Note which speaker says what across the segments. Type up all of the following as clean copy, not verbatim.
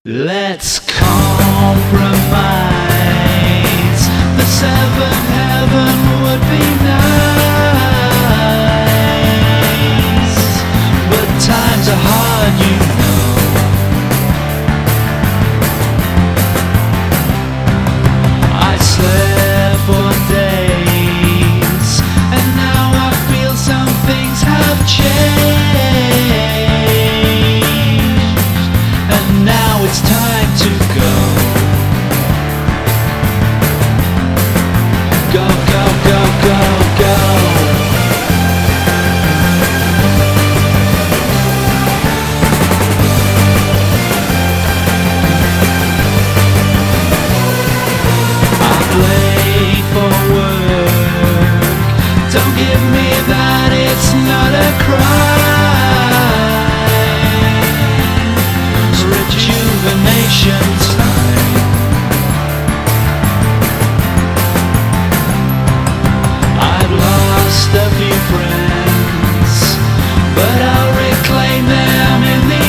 Speaker 1: Let's compromise. The seventh heaven would be nice, but times are hard, you know. I slept for days, and now I feel some things have changed. It's time to go. Go, go, go, go, go. I'm late for work. Don't give me that, it's not a crime. Rejuvenation time. I've lost a few friends, but I'll reclaim them in the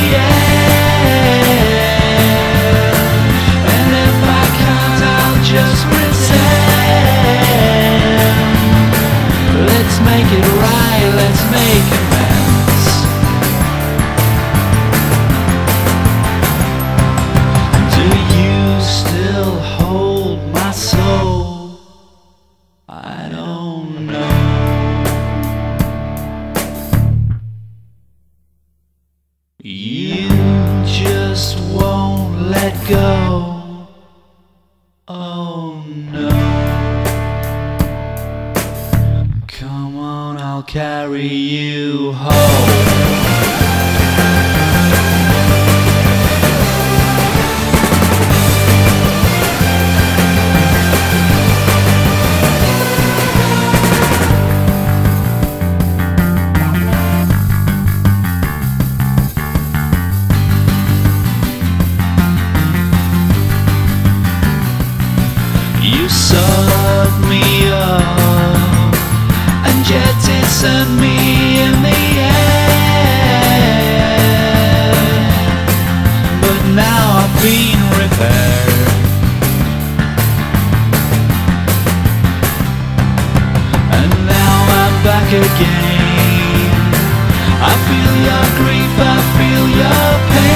Speaker 1: end. And if I can't, I'll just pretend. Let's make it right, let's make amends. I don't know. You just won't let go. Oh no. Come on, I'll carry you home. You sucked me up and jettisoned me in the air, but now I've been repaired, and now I'm back again. I feel your grief, I feel your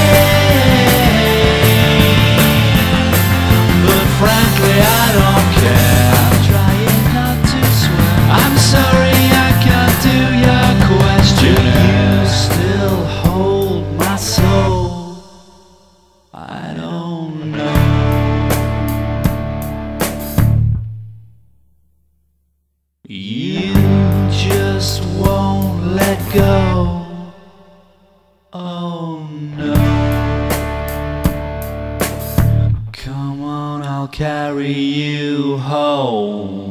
Speaker 1: pain, but frankly I don't care. I'm trying not to swear. I'm sorry I can't do your question. Do you still hold my soul? I don't know. You just won't let go. Oh no. Come on, I'll carry you home.